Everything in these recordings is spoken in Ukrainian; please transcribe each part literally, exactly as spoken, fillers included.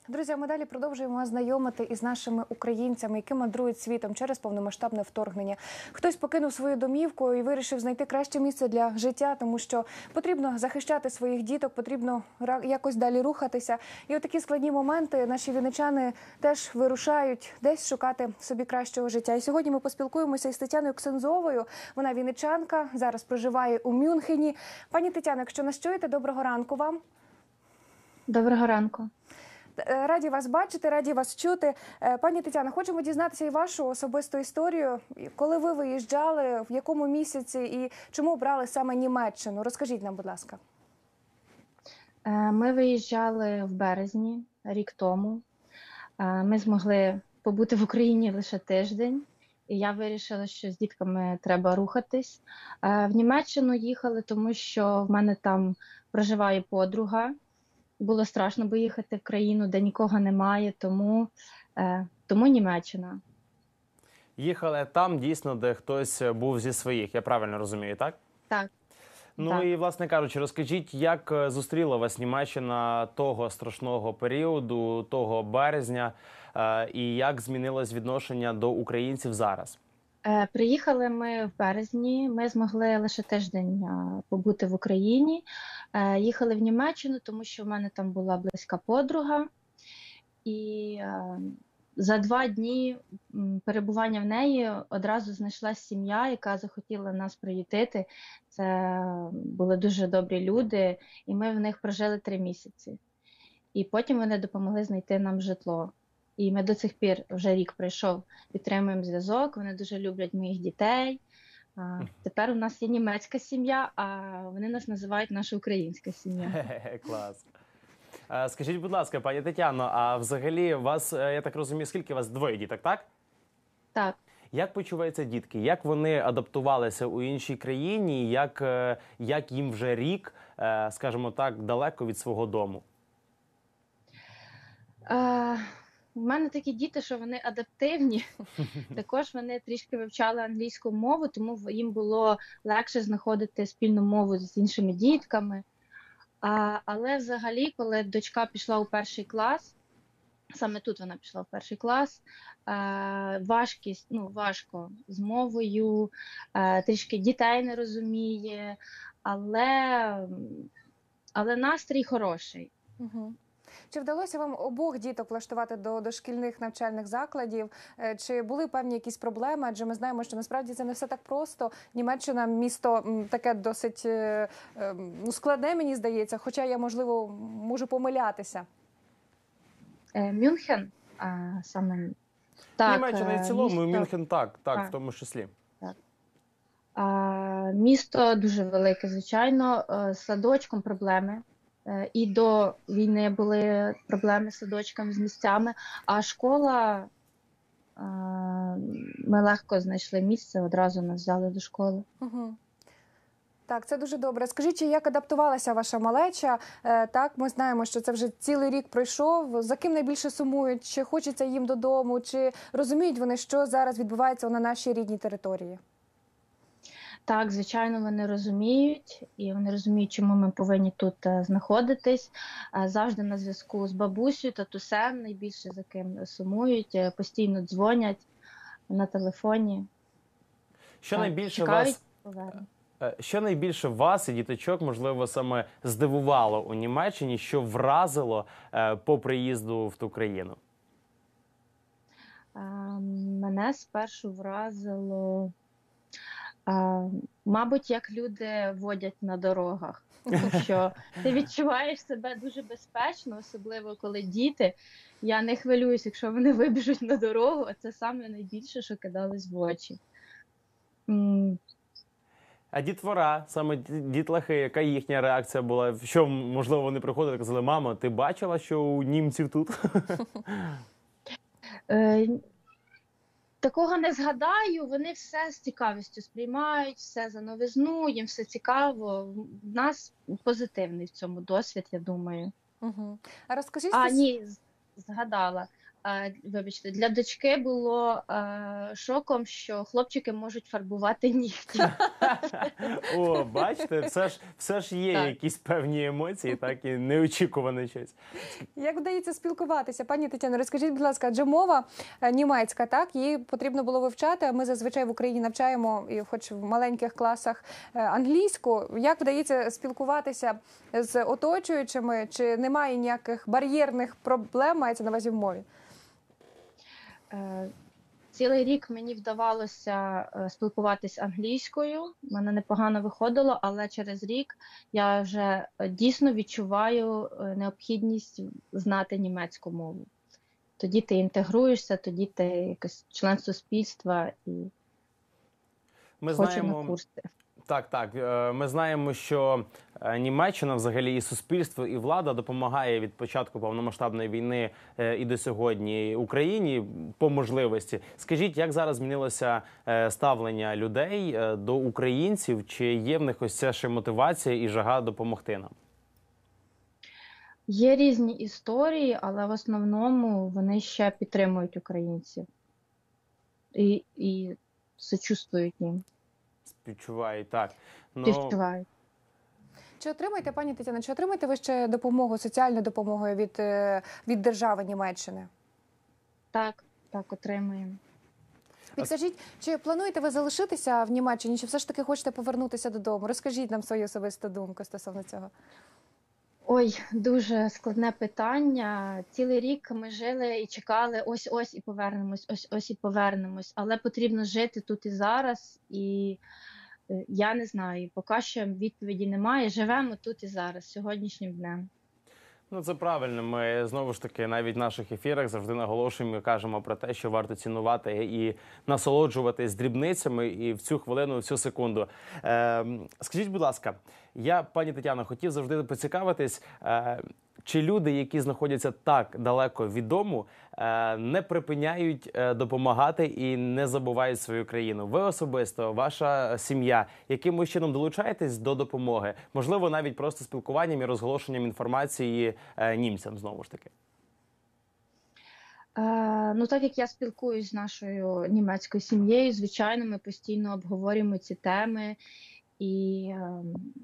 Друзі, ми далі продовжуємо знайомити із нашими українцями, які мандрують світом через повномасштабне вторгнення. Хтось покинув свою домівку і вирішив знайти краще місце для життя, тому що потрібно захищати своїх діток, потрібно якось далі рухатися. І у такі складні моменти наші вінничани теж вирушають десь шукати собі кращого життя. І сьогодні ми поспілкуємося із Тетяною Ксензовою. Вона вінничанка, зараз проживає у Мюнхені. Пані Тетяно, якщо нас чуєте, доброго ранку вам. Доброго ранку. Раді вас бачити, раді вас чути. Пані Тетяно, хочемо дізнатися і вашу особисту історію. Коли ви виїжджали, в якому місяці і чому обрали саме Німеччину? Розкажіть нам, будь ласка. Ми виїжджали в березні, рік тому. Ми змогли побути в Україні лише тиждень. І я вирішила, що з дітками треба рухатись. В Німеччину їхали, тому що в мене там проживає подруга. Було страшно би їхати в країну, де нікого немає, тому, е, тому Німеччина. Їхали там, дійсно, де хтось був зі своїх, я правильно розумію, так? Так. Ну так. і, власне кажучи, розкажіть, як зустріла вас Німеччина того страшного періоду, того березня, е, і як змінилось відношення до українців зараз? Е, приїхали ми в березні, ми змогли лише тиждень е, побути в Україні. Е, їхали в Німеччину, тому що в мене там була близька подруга. І е, за два дні м, перебування в неї одразу знайшлася сім'я, яка захотіла нас приютити. Це були дуже добрі люди, і ми в них прожили три місяці. І потім вони допомогли знайти нам житло. І ми до цих пір, вже рік пройшов, підтримуємо зв'язок, вони дуже люблять моїх дітей. А, тепер у нас є німецька сім'я, а вони нас називають наша українська сім'я. Клас. Скажіть, будь ласка, пані Тетяно, а взагалі вас, я так розумію, скільки у вас двоє діток, так? Так. Як почуваються дітки? Як вони адаптувалися у іншій країні? Як, як їм вже рік, скажімо так, далеко від свого дому? А... У мене такі діти, що вони адаптивні. Також вони трішки вивчали англійську мову, тому їм було легше знаходити спільну мову з іншими дітками. А, але взагалі, коли дочка пішла у перший клас, саме тут вона пішла в перший клас, а, важкість, ну, важко з мовою, а, трішки дітей не розуміє, але, але настрій хороший. Угу. Чи вдалося вам обох діток влаштувати до дошкільних навчальних закладів? Чи були певні якісь проблеми? Адже ми знаємо, що насправді це не все так просто. Німеччина – місто таке досить ну, складне, мені здається, хоча я, можливо, можу помилятися. Мюнхен, а, саме... Так, Німеччина і в цілому, місто... Мюнхен так, так, так, в тому числі. Так. А, місто дуже велике, звичайно, з садочком проблеми. І до війни були проблеми з садочками, з місцями, а школа, ми легко знайшли місце, одразу нас взяли до школи. Угу. Так, це дуже добре. Скажіть, як адаптувалася ваша малеча? Так, ми знаємо, що це вже цілий рік пройшов. За ким найбільше сумують? Чи хочеться їм додому? Чи розуміють вони, що зараз відбувається на нашій рідній території? Так, звичайно, вони розуміють, і вони розуміють, чому ми повинні тут знаходитись. Завжди на зв'язку з бабусею, татусем, найбільше за ким сумують, постійно дзвонять на телефоні. Що так, найбільше чекають, вас, що найбільше вас і діточок, можливо, саме здивувало у Німеччині, що вразило по приїзду в ту країну? Мене спершу вразило... А, мабуть, як люди водять на дорогах, тому що ти відчуваєш себе дуже безпечно, особливо коли діти. Я не хвилююсь, якщо вони вибіжуть на дорогу, а це саме найбільше, що кидалось в очі. М. А дітвора, саме дітлахи, яка їхня реакція була? Що, можливо, вони приходили і казали: мамо, ти бачила, що у німців тут? Е, Такого не згадаю, вони все з цікавістю сприймають, все за новизну, їм все цікаво. В нас позитивний в цьому досвід, я думаю. Угу. А розкажіть... А, ні, згадала. А, вибачте, для дочки було е, шоком, що хлопчики можуть фарбувати нігті. О, бачите, все ж, все ж є Так. якісь певні емоції, так і неочікуване щось. Як вдається спілкуватися? Пані Тетяно, розкажіть, будь ласка, адже мова е, німецька, так? Її потрібно було вивчати, а ми зазвичай в Україні навчаємо, і хоч в маленьких класах, е, англійську. Як вдається спілкуватися з оточуючими? Чи немає ніяких бар'єрних проблем, мається на увазі в мові? Е, Цілий рік мені вдавалося е, спілкуватись англійською. У мене непогано виходило, але через рік я вже е, дійсно відчуваю е, необхідність знати німецьку мову. Тоді ти інтегруєшся, тоді ти якийсь член суспільства і Ми хочу знаємо, на курси. так, так. е, Ми знаємо, що е, Німеччина, взагалі, і суспільство, і влада допомагає від початку повномасштабної війни е, і до сьогодні Україні по можливості. Скажіть, як зараз змінилося е, ставлення людей е, до українців? Чи є в них ось ця ще мотивація і жага допомогти нам? Є різні історії, але в основному вони ще підтримують українців і, і сочувствують їм, Співчувають, так. Ну, співчувають. Чи отримаєте, пані Тетяно, чи отримаєте ви ще допомогу, соціальну допомогу від, е, від держави Німеччини? Так, так, отримуємо. Підкажіть, чи плануєте ви залишитися в Німеччині, чи все ж таки хочете повернутися додому? Розкажіть нам свою особисту думку стосовно цього. Ой, дуже складне питання. Цілий рік ми жили і чекали, ось-ось і повернемось, ось-ось і повернемось. Але потрібно жити тут і зараз, і е, я не знаю, поки що відповіді немає. Живемо тут і зараз, сьогоднішнім днем. Ну, це правильно. Ми знову ж таки навіть в наших ефірах завжди наголошуємо і кажемо про те, що варто цінувати і насолоджуватись дрібницями і в цю хвилину, в цю секунду. Е, скажіть, будь ласка, я, пані Тетяно, хотів завжди поцікавитись, е, чи люди, які знаходяться так далеко від дому, е, не припиняють е, допомагати і не забувають свою країну? Ви особисто, ваша сім'я, якимось чином долучаєтесь до допомоги? Можливо, навіть просто спілкуванням і розголошенням інформації е, німцям, знову ж таки? Е, ну, так як я спілкуюсь з нашою німецькою сім'єю, звичайно, ми постійно обговорюємо ці теми, і е,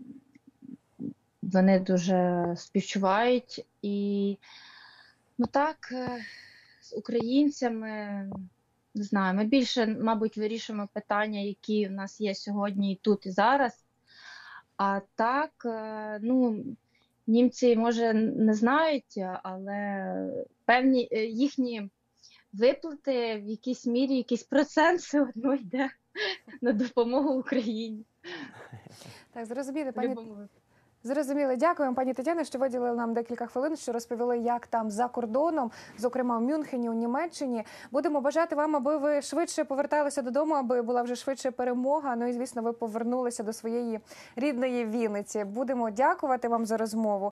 вони дуже співчувають. І, ну так, е, з українцями, не знаю, ми більше, мабуть, вирішуємо питання, які в нас є сьогодні і тут, і зараз. А так, е, ну, німці, може, не знають, але певні е, їхні виплати в якійсь мірі, якийсь процент все одно йде на допомогу Україні. Так, зрозуміли, В пані любому випадку. Зрозуміло. Дякуємо, пані Тетяно, що виділили нам декілька хвилин, що розповіли, як там за кордоном, зокрема в Мюнхені, у Німеччині. Будемо бажати вам, аби ви швидше поверталися додому, аби була вже швидше перемога. Ну і, звісно, ви повернулися до своєї рідної Вінниці. Будемо дякувати вам за розмову.